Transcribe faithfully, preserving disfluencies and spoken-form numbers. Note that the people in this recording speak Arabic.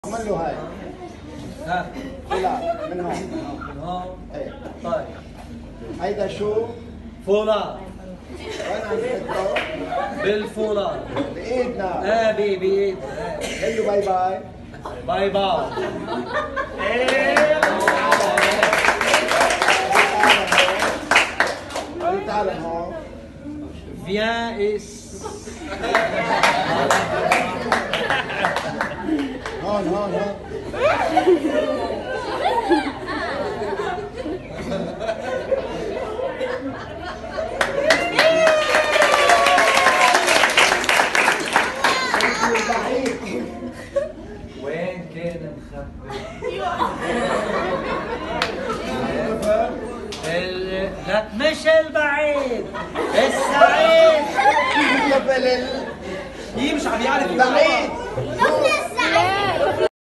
اعمل له هاي. ها لا من هون. من هون. ايه طيب هيدا شو؟ فولاد. وين عم تحطه؟ بالفولاد. بايدنا. اه بي بايد. قل له باي باي. باي باي. قل تعال هون. Viens et هون هون هون. وين كان مخبي؟ ال... لا مش البعيد السعيد. قبل ال هي مش عم يعرف بعيد.